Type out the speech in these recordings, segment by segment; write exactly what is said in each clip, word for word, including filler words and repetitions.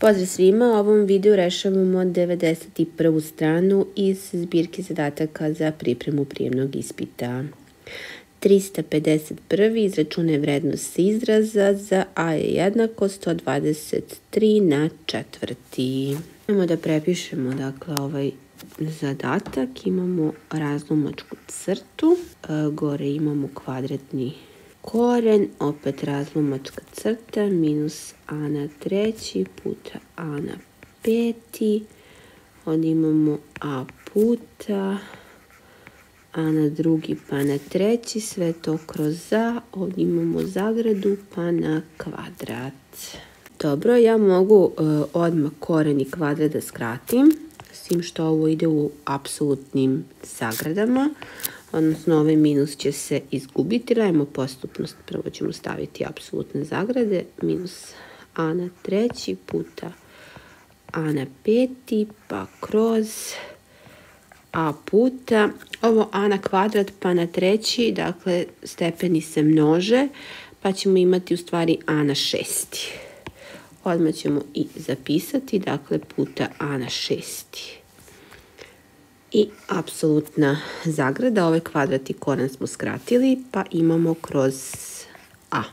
Pozdrav svima, u ovom videu rešavamo devedeset prvu stranu iz zbirke zadataka za pripremu prijemnog ispita. trista pedeset prvi izračunaj vrednost izraza za a je jednako sto dvadeset tri na četvrti. Idemo da prepišemo dakle ovaj zadatak, imamo razlomačku crtu, gore imamo kvadratni koren, opet razlomačka crta, minus a na treći puta a na peti, ovdje imamo a puta a na drugi pa na treći, sve to kroz a, ovdje imamo zagradu pa na kvadrat. Dobro, ja mogu uh, odmah koren i kvadrat da skratim, s tim što ovo ide u apsolutnim zagradama, odnosno ovaj minus će se izgubiti. Radimo postupnost, prvo ćemo staviti apsolutne zagrade, minus a na treći puta a na peti, pa kroz a puta, ovo a na kvadrat pa na treći, dakle stepeni se množe, pa ćemo imati u stvari a na šesti. Odmah ćemo i zapisati, dakle puta a na šesti. I apsolutna zagrada, ovaj kvadrat i koren smo skratili, pa imamo kroz a.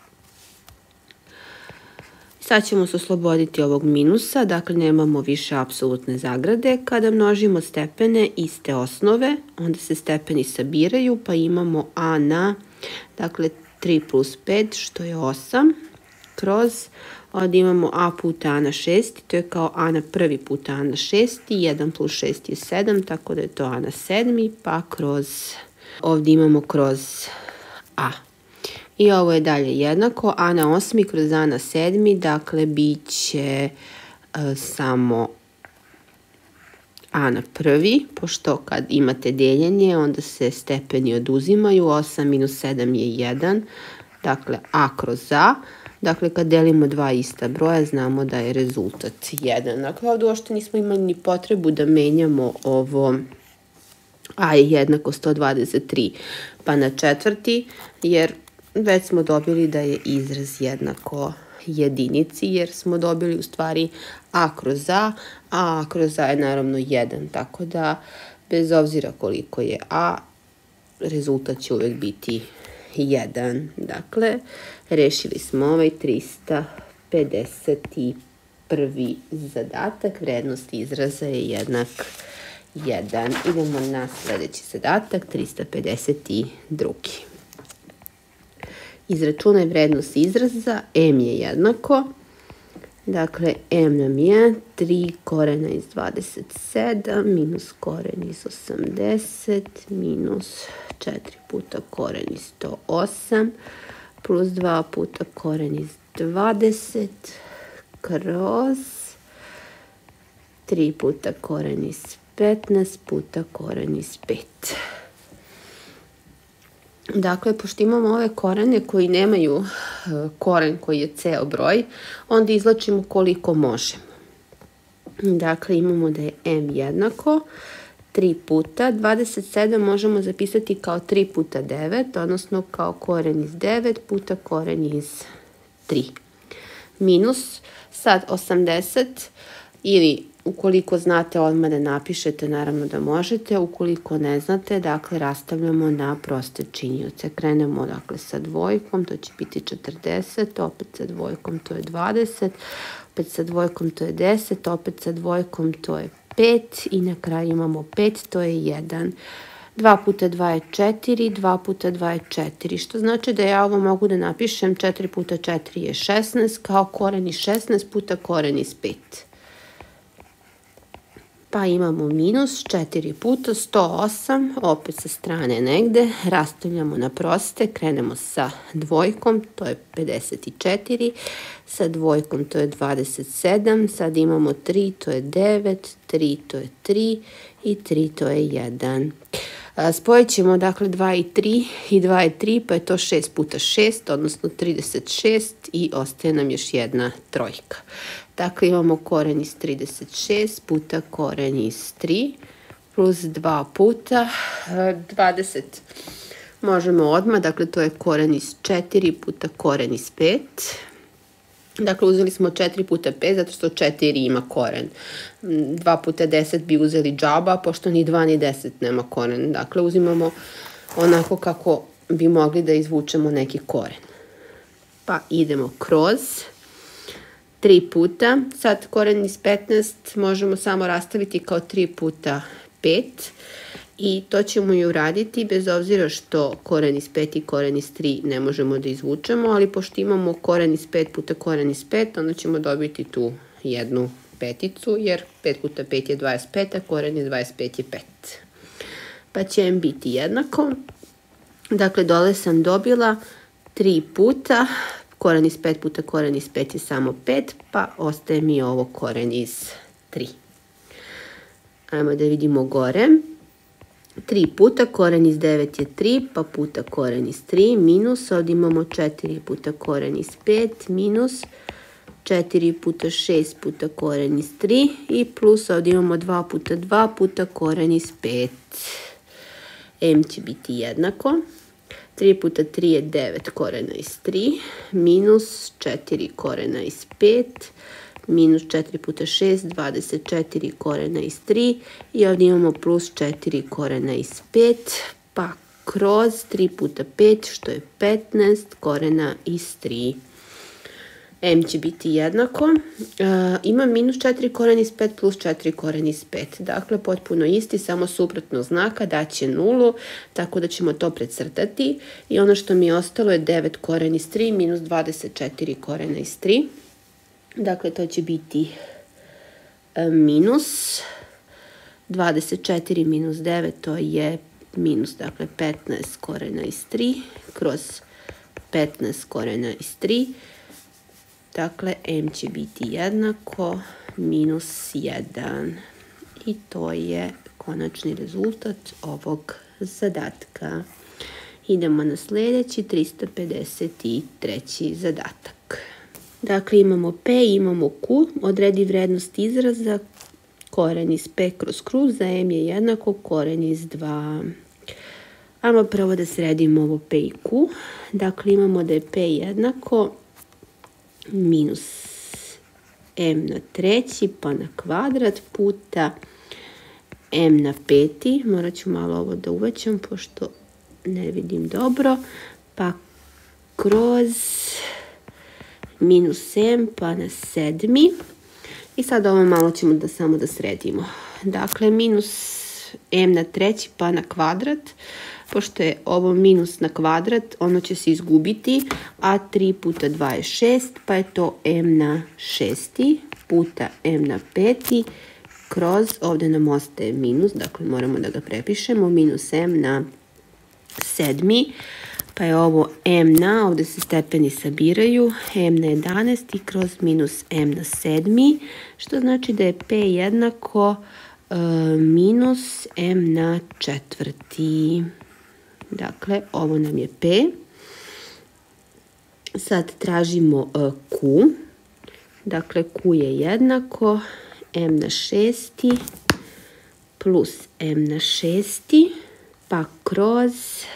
Sad ćemo se osloboditi ovog minusa, dakle nemamo više apsolutne zagrade. Kada množimo stepene iste osnove, onda se stepeni sabiraju, pa imamo a na, dakle tri plus pet, što je osam, kroz, ovdje imamo a puta a na šesti, to je kao a na prvi puta a na šesti, jedan plus šest je sedam, tako da je to a na sedmi, pa kroz, ovdje imamo kroz a. I ovo je dalje jednako, a na osmi kroz a na sedmi, dakle bit će uh, samo a na prvi, pošto kad imate deljenje, onda se stepeni oduzimaju, osam minus sedam je jedan, dakle a kroz a. Dakle, kad delimo dva ista broja, znamo da je rezultat jedan. Dakle, ovdje uopšte nismo imali ni potrebu da menjamo ovo a je jednako sto dvadeset tri pa na četvrti, jer već smo dobili da je izraz jednako jedinici, jer smo dobili u stvari a kroz a, a a kroz a je naravno jedan, tako da bez obzira koliko je a, rezultat će uvijek biti jedan. Dakle, rešili smo ovaj trista pedeset prvi zadatak, vrednost izraza je jednak jedan. Idemo na sljedeći zadatak, trista pedeset drugi. Izračunaj vrednost izraza, m je jednako, dakle m nam je tri korena iz dvadeset sedam minus koren iz osamdeset minus četiri puta koren iz sto osam plus dva puta koren iz dvadeset kroz tri puta koren iz petnaest puta koren iz pet. Dakle, pošto imamo ove korene koji nemaju koren koji je ceo broj, onda izlačimo koliko možemo. Dakle, imamo da je m jednako tri puta, dvadeset sedam možemo zapisati kao tri puta devet, odnosno kao koren iz devet puta koren iz tri. Minus, sad osamdeset, ili ukoliko znate odmah da napišete, naravno da možete, ukoliko ne znate, dakle rastavljamo na proste činioce. Krenemo dakle sa dvojkom, to će biti četrdeset, opet sa dvojkom to je dvadeset, opet sa dvojkom to je deset, opet sa dvojkom to je pet i na kraju imamo pet, to je jedan. dva puta dva je četiri, dva puta dva je četiri, što znači da ja ovo mogu da napišem četiri puta četiri je šesnaest, kao koren iz šesnaest puta koren iz pet. Pa imamo minus četiri puta sto osam, opet sa strane negde, rastavljamo na proste, krenemo sa dvojkom, to je pedeset četiri, sa dvojkom to je dvadeset sedam, sad imamo tri, to je devet, tri, to je tri i tri, to je jedan. Spojit ćemo dakle dva i tri i dva i tri, pa je to šest puta šest, odnosno trideset šest i ostaje nam još jedna trojka. Dakle, imamo koren iz trideset šest puta koren iz tri plus dva puta dvadeset. Možemo odmah, dakle to je koren iz četiri puta koren iz pet. Dakle, uzeli smo četiri puta pet, zato što četiri ima koren. dva puta deset bi uzeli džaba, pošto ni dva ni deset nema koren. Dakle, uzimamo onako kako bi mogli da izvučemo neki koren. Pa idemo kroz tri puta. Sad koren iz petnaest možemo samo rastaviti kao tri puta pet. I to ćemo i uraditi bez obzira što koren iz pet i koren iz tri ne možemo da izvučemo, ali pošto imamo koren iz pet puta koren iz pet, onda ćemo dobiti tu jednu peticu, jer pet puta pet je dvadeset pet, a koren iz dvadeset pet je pet. Pa će em biti jednako. Dakle, dole sam dobila tri puta, koren iz pet puta koren iz pet je samo pet, pa ostaje mi ovo koren iz tri. Ajmo da vidimo gore. tri puta koren iz devet je tri, pa puta koren iz tri, minus, ovdje imamo četiri puta koren iz pet, minus četiri puta šest puta koren iz tri i plus ovdje imamo dva puta dva puta koren iz pet. M će biti jednako. tri puta tri je devet korena iz tri, minus četiri korena iz pet, minus četiri puta šest, dvadeset četiri korena iz tri i ovdje imamo plus četiri korena iz pet, pa kroz tri puta pet, što je petnaest korena iz tri. M će biti jednako. E, ima minus četiri korena iz pet plus četiri korena iz pet. Dakle, potpuno isti, samo suprotno znaka, daće nulu, tako da ćemo to precrtati. I ono što mi je ostalo je devet korena iz tri minus dvadeset četiri korena iz tri. Dakle, to će biti e, minus dvadeset četiri minus devet, to je minus, dakle, petnaest korena iz tri kroz petnaest korena iz tri. Dakle, M će biti jednako minus jedan. I to je konačni rezultat ovog zadatka. Idemo na sljedeći, trista pedeset treći zadatak. Dakle, imamo P, imamo Q, odredi vrednost izraza, koren iz P kroz Q, za M je jednako koren iz dva. Ajmo prvo da sredimo ovo P i Q. Dakle, imamo da je P jednako minus M na treći, pa na kvadrat, puta M na peti. Morat ću malo ovo da uvećam, pošto ne vidim dobro. Pa kroz minus M, pa na sedmi. I sad ovo malo ćemo da samo da sredimo. Dakle, minus M na treći, pa na kvadrat. Pošto je ovo minus na kvadrat, ono će se izgubiti, a tri puta dva je šest, pa je to M na šesti, puta M na peti, kroz, ovdje nam ostaje minus, dakle moramo da ga prepišemo, minus M na sedmi, pa je ovo M na, ovdje se stepeni sabiraju, M na jedanaest i kroz minus M na sedmi, što znači da je P jednako e, minus M na četvrti. Dakle, ovo nam je P. Sad tražimo uh, Q. Dakle, Q je jednako M na šesti plus M na šesti, pa kroz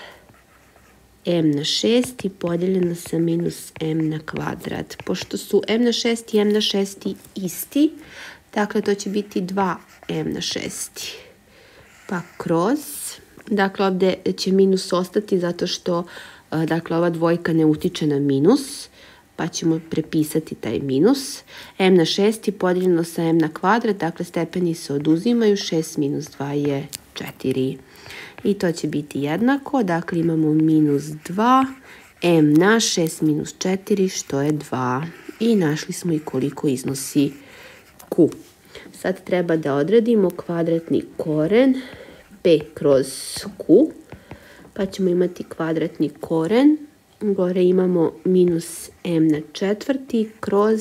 M na šesti podijeljeno sa minus M na kvadrat. Pošto su M na šesti i M na šesti isti, dakle, to će biti dva M na šesti. Pa kroz... Dakle, ovdje će minus ostati zato što dakle, ova dvojka ne utiče na minus, pa ćemo prepisati taj minus. M na šesti podijeljeno sa M na kvadrat, dakle stepeni se oduzimaju, šest minus dva je četiri. I to će biti jednako, dakle imamo minus dva, M na šest minus četiri, što je dva. I našli smo i koliko iznosi Q. Sad treba da odredimo kvadratni koren P kroz Q, pa ćemo imati kvadratni koren, gore imamo minus M na četvrti kroz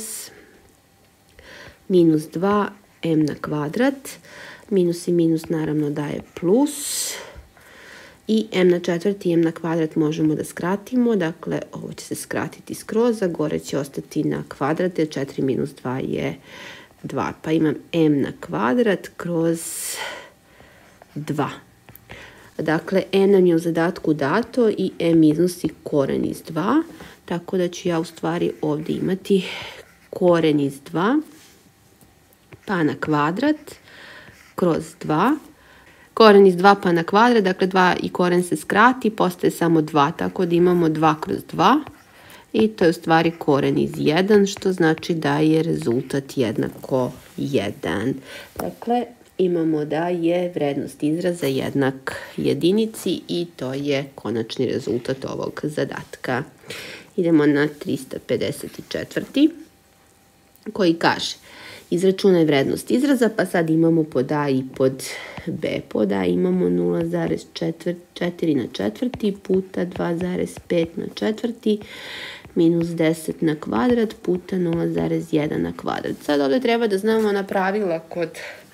minus dva M na kvadrat, minus i minus naravno daje plus i M na četvrti i M na kvadrat možemo da skratimo, dakle ovo će se skratiti skroz, a gore će ostati na kvadrat, jer četiri minus dva je dva, pa imam M na kvadrat kroz dva. Dakle, M nam je u zadatku dato i M iznosi koren iz dva, tako da ću ja u stvari ovdje imati koren iz dva pa na kvadrat kroz dva. Koren iz dva pa na kvadrat, dakle dva i koren se skrati, postaje samo dva, tako da imamo dva kroz dva. I to je u stvari koren iz jedan, što znači da je rezultat jednako jedan. Dakle, imamo da je vrednost izraza jednak jedinici i to je konačni rezultat ovog zadatka. Idemo na trista pedeset četvrti koji kaže: izračunaj vrednost izraza, pa sad imamo pod A i pod B. Pod A imamo nula zarez četiri na četvrti puta dva zarez pet na četvrti minus deset na kvadrat puta nula zarez jedan na kvadrat. Sad ovdje treba da znamo ona pravila kod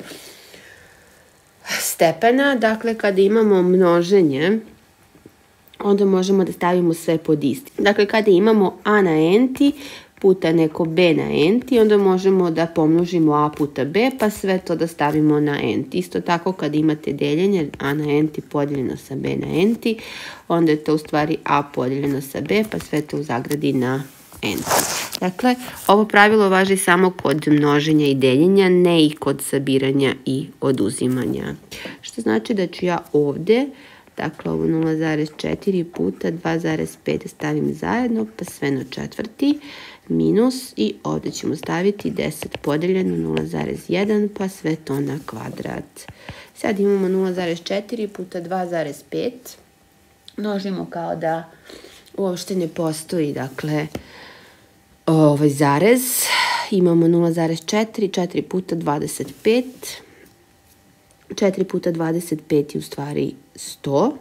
stepena. Dakle, kada imamo množenje, onda možemo da stavimo sve pod isti. Dakle, kada imamo A na enti puta neko B na enti, onda možemo da pomnožimo A puta B, pa sve to da stavimo na enti. Isto tako kada imate deljenje A na enti podijeljeno sa B na enti, onda je to u stvari A podijeljeno sa B, pa sve to u zagradi na enti. Dakle, ovo pravilo važi samo kod množenja i deljenja, ne i kod sabiranja i oduzimanja. Što znači da ću ja ovdje, dakle ovo nula zarez četiri puta dva zarez pet stavim zajedno, pa sve na četvrti, minus i ovdje ćemo staviti deset podijeljeno nula zarez jedan, pa sve to na kvadrat. Sad imamo nula zarez četiri puta dva zarez pet. Množimo kao da uopšte ne postoji, dakle, ovaj zarez. Imamo nula zarez četiri, četiri puta dvadeset pet. četiri puta dvadeset pet je u stvari sto.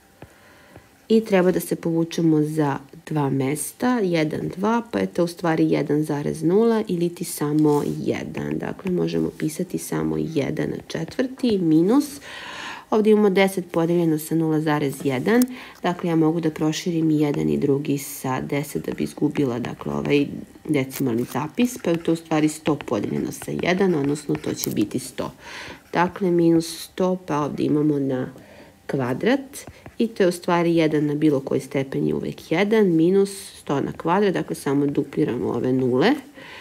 I treba da se povučemo za dva mesta, jedan, dva, pa je to u stvari jedan zarez nula ili ti samo jedan. Dakle, možemo pisati samo jedan na četvrti minus. Ovdje imamo deset podijeljeno sa nula zarez jedan. Dakle, ja mogu da proširim i jedan i drugi sa deset da bi izgubila, dakle, ovaj decimalni zapis, pa je to u stvari sto podijeljeno sa jedan, odnosno to će biti sto. Dakle, minus sto, pa ovdje imamo na kvadrat. I to je u stvari jedan na bilo koji stepen je uvijek jedan, minus sto na kvadrat, dakle samo dupliramo ove nule.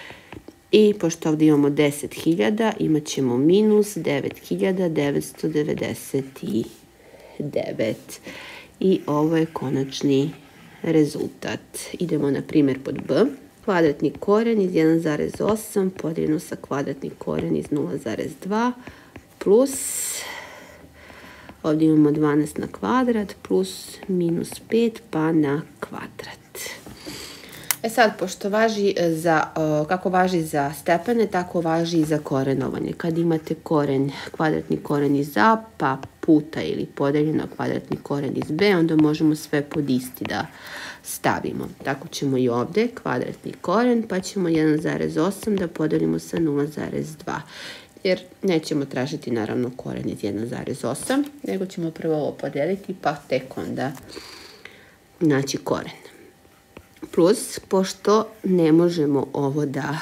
I pošto ovdje imamo deset hiljada, imat ćemo minus devet hiljada devetsto devedeset devet. I ovo je konačni rezultat. Idemo na primjer pod B. Kvadratni koren iz jedan zarez osam podijeljeno sa kvadratni koren iz nula zarez dva plus... Ovdje imamo dvanaest na kvadrat plus minus pet pa na kvadrat. E sad, pošto važi za, kako važi za stepene, tako važi i za korenovanje. Kad imate koren, kvadratni koren iz A, pa puta ili podeljeno kvadratni koren iz B, onda možemo sve pod isti da stavimo. Tako ćemo i ovdje kvadratni koren, pa ćemo jedan zarez osam da podelimo sa nula zarez dva. Jer nećemo tražiti naravno koren iz jedan zarez osam, nego ćemo prvo ovo podijeliti pa tek onda naći koren. Plus, pošto ne možemo ovo da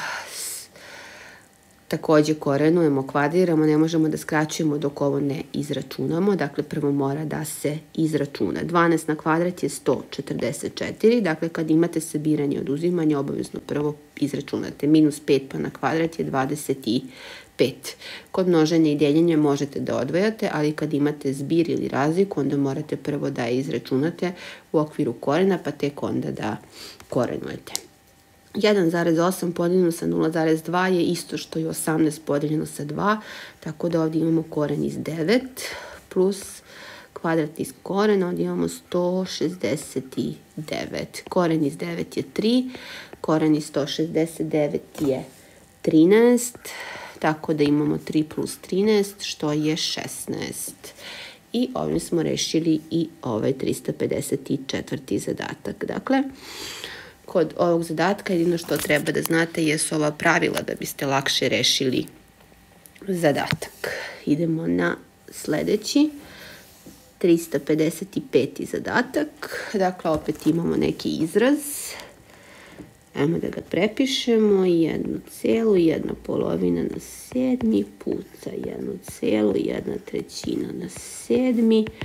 također korenujemo, kvadriramo, ne možemo da skraćujemo dok ovo ne izračunamo. Dakle, prvo mora da se izračuna. dvanaest na kvadrat je sto četrdeset četiri. Dakle, kad imate sabiranje i oduzimanje, obavezno prvo izračunate. Minus pet pa na kvadrat je dvadeset pet. Kod množenja i deljenja možete da odvojate, ali kad imate zbir ili razliku, onda morate prvo da je izračunate u okviru korena, pa tek onda da korenujete. jedan zarez osam podijeljeno sa nula zarez dva je isto što i osamnaest podijeljeno sa dva, tako da ovdje imamo koren iz devet plus kvadrat iz korena, ovdje imamo sto šezdeset devet. Koren iz devet je tri, koren iz sto šezdeset devet je trinaest, tako da imamo tri plus trinaest, što je šesnaest. I ovdje smo rešili i ovaj trista pedeset četvrti zadatak. Dakle, kod ovog zadatka jedino što treba da znate jesu ova pravila da biste lakše rešili zadatak. Idemo na sljedeći, trista pedeset peti zadatak. Dakle, opet imamo neki izraz. Ajmo da ga prepišemo. Jednu celu, jedna polovina na sedmi, puta jednu celu, jedna trećina na sedmi,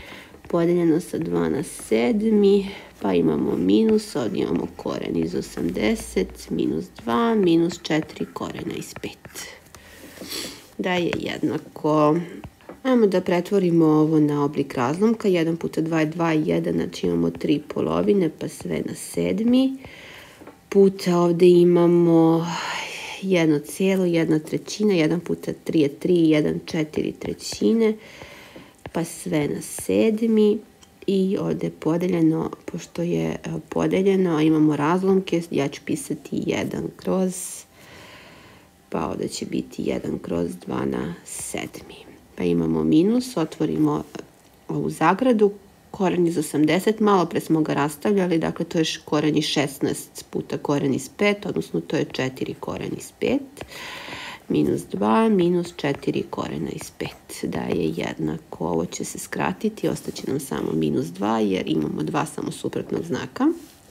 podeljeno sa dva na sedmi, pa imamo minus, ovdje imamo koren iz osamdeset, minus dva, minus četiri korena iz pet. Da je jednako. Ajmo da pretvorimo ovo na oblik razlomka. jedan puta dva je dva i jedan, znači imamo tri polovine, pa sve na sedmi. Puta ovdje imamo jedno cijelo, jedna trećina, jedan puta tri je tri, jedan, četiri trećine, pa sve na sedmi. I ovdje je podeljeno, pošto je podeljeno, a imamo razlomke, ja ću pisati jedan kroz, pa ovdje će biti jedan kroz dva na sedmi. Pa imamo minus, otvorimo ovu zagradu, koren iz osamdeset, malo pre smo ga rastavljali, dakle to je koren iz šesnaest puta koren iz pet, odnosno to je četiri koren iz pet, minus dva, minus četiri korena iz pet, da je jednako, ovo će se skratiti, ostaće nam samo minus dva, jer imamo dva samo suprotnog znaka.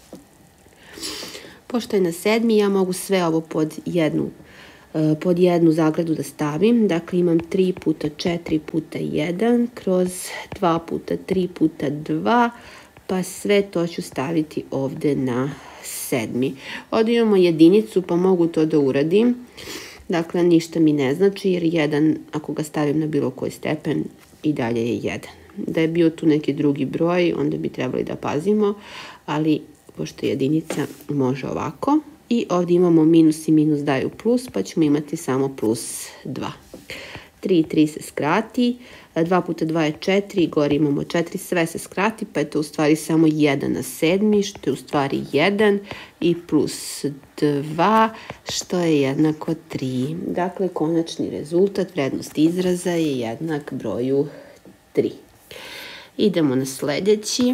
Pošto je na sedmi, ja mogu sve ovo pod jednu pod jednu zagradu da stavim, dakle imam tri puta četiri puta jedan kroz dva puta tri puta dva, pa sve to ću staviti ovdje na sedmi. Ovdje imamo jedinicu, pa mogu to da uradim, dakle ništa mi ne znači, jer jedan, ako ga stavim na bilo koji stepen, i dalje je jedan. Da je bio tu neki drugi broj, onda bi trebali da pazimo, ali pošto jedinica može ovako. I ovdje imamo minus i minus daju plus, pa ćemo imati samo plus dva. tri i tri se skrati, dva puta dva je četiri, gore imamo četiri, sve se skrati, pa je to u stvari samo jedan na sedmi, što je u stvari jedan, i plus dva, što je jednako tri. Dakle, konačni rezultat, vrednost izraza je jednak broju tri. Idemo na sljedeći,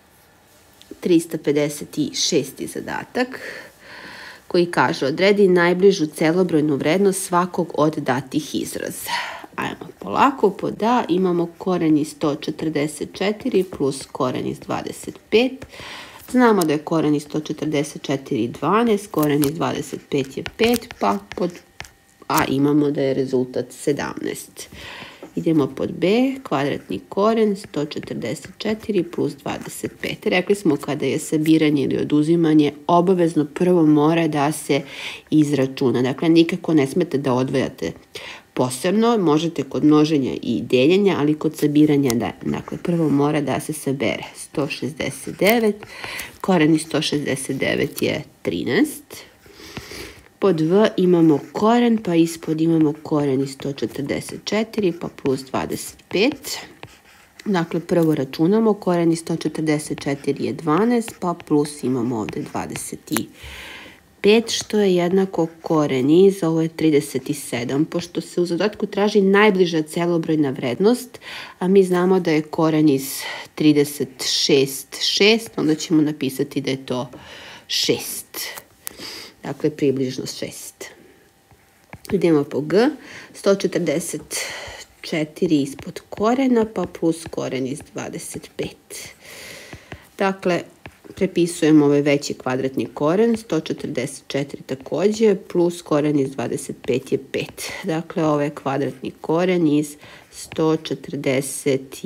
trista pedeset šesti zadatak, koji kaže odredi najbližu celobrojnu vrednost svakog od datih izraza. Ajmo polako, pod A imamo koren iz sto četrdeset četiri plus koren iz dvadeset pet. Znamo da je koren iz sto četrdeset četiri dvanaest, koren iz dvadeset pet je pet, pa pod A imamo da je rezultat sedamnaest. Idemo pod B, kvadratni koren sto četrdeset četiri plus dvadeset pet. Rekli smo kada je sabiranje ili oduzimanje, obavezno prvo mora da se izračuna. Dakle, nikako ne smete da odvajate posebno, možete kod množenja i deljenja, ali kod sabiranja da. Dakle, prvo mora da se sabere sto šezdeset devet, koren iz sto šezdeset devet je trinaest. Pod V imamo koren, pa ispod imamo koren iz sto četrdeset četiri, pa plus dvadeset pet. Dakle, prvo računamo, koren iz sto četrdeset četiri je dvanaest, pa plus imamo ovdje dvadeset pet, što je jednako koren iz, ovo je trideset sedam. Pošto se u zadatku traži najbliža celobrojna vrednost, a mi znamo da je koren iz trideset šest šest, onda ćemo napisati da je to šest. Dakle, približno šest. Idemo po G, sto četrdeset četiri ispod korena, pa plus koren iz dvadeset pet. Dakle, prepisujemo ovaj veći kvadratni koren, sto četrdeset četiri također, plus koren iz dvadeset pet je pet. Dakle, ovo je kvadratni koren iz sto četrdeset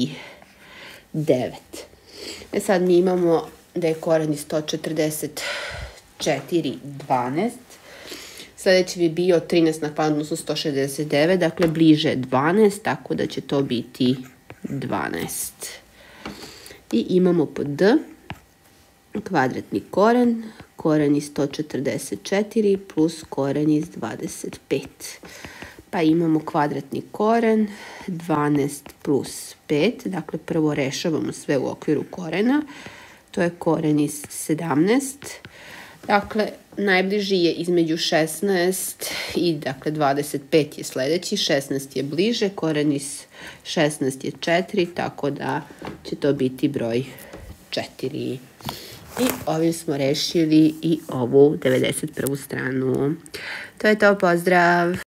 devet. E sad mi imamo da je koren iz sto četrdeset četiri dvanaest. Sljedeći bi bio trinaest na kvadrat, odnosno sto šezdeset devet, dakle bliže dvanaest, tako da će to biti dvanaest. I imamo pod D kvadratni koren, koren iz sto četrdeset četiri plus koren iz dvadeset pet. Pa imamo kvadratni koren, dvanaest plus pet, dakle prvo rešavamo sve u okviru korena, to je koren iz sedamnaest. Dakle, najbliži je između šesnaest i dakle dvadeset pet je sljedeći, šesnaest je bliže, koren iz šesnaest je četiri, tako da će to biti broj četiri. I ovim smo rešili i ovu devedeset prvu stranu. To je to, pozdrav!